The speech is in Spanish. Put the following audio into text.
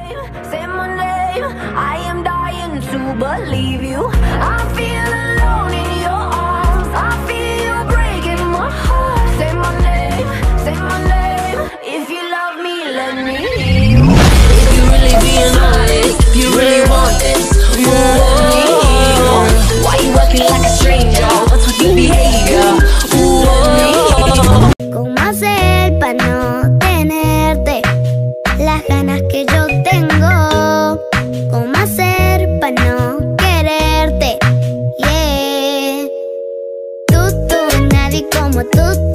Say my name, I am dying to believe you. I feel alone in your arms, I feel you breaking my heart. Say my name, say my name. If you love me, let me hear you. If you really being honest, if you really want this, why you acting like a stranger? What's with your behavior? ¿Cómo hacer para no tenerte las ganas que yo tengo? ¿Cómo hacer para no quererte? Yeah. Tú, nadie como tú.